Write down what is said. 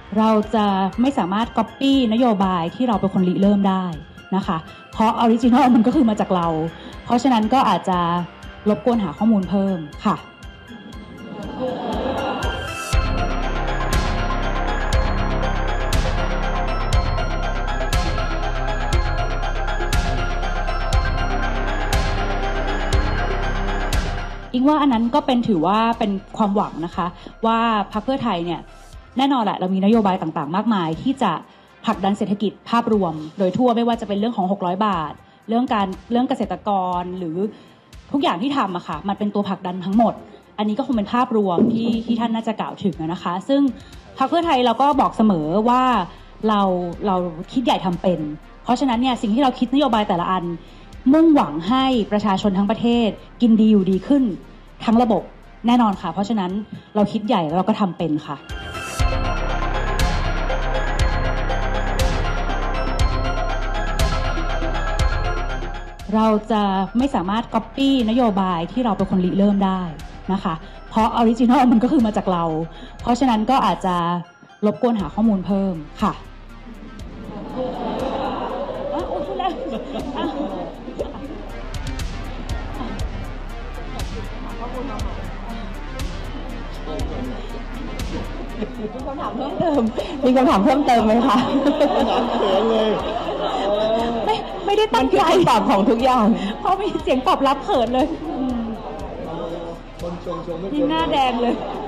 เราจะไม่สามารถ copy นโยบายที่เราเป็นคนริเริ่มได้นะคะเพราะออริจินอลมันก็คือมาจากเราเพราะฉะนั้นก็อาจจะรบกวนหาข้อมูลเพิ่มค่ะอิงว่าอันนั้นก็ถือว่าเป็นความหวังนะคะว่าพรรคเพื่อไทยเนี่ยแน่นอนแหละเรามีนโยบายต่างๆมากมายที่จะผลักดันเศรษฐกิจภาพรวมโดยทั่วไม่ว่าจะเป็นเรื่องของ600 บาทเรื่องเกษตรกรหรือทุกอย่างที่ทำอะค่ะมันเป็นตัวผลักดันทั้งหมดอันนี้ก็คงเป็นภาพรวมที่ท่านน่าจะกล่าวถึงนะคะซึ่งพรรคเพื่อไทยเราก็บอกเสมอว่าเราคิดใหญ่ทำเป็นเพราะฉะนั้นเนี่ยสิ่งที่เราคิดนโยบายแต่ละอันมุ่งหวังให้ประชาชนทั้งประเทศกินดีอยู่ดีขึ้นทั้งระบบแน่นอนค่ะเพราะฉะนั้นเราคิดใหญ่แล้วเราก็ทำเป็นค่ะเราจะไม่สามารถ copy นโยบายที่เราเป็นคนริเริ่มได้นะคะเพราะออริจินอลมันก็คือมาจากเราเพราะฉะนั้นก็อาจจะรบกวนหาข้อมูลเพิ่มค่ะพูดแล้วมีคำถามเพิ่มเติมไหมคะเขินเลยไม่ได้ตั้งใจตอบของทุกอย่างเพราะมีเสียงตอบรับเขินเลยคนชมไม่นี่หน้าแดงเลย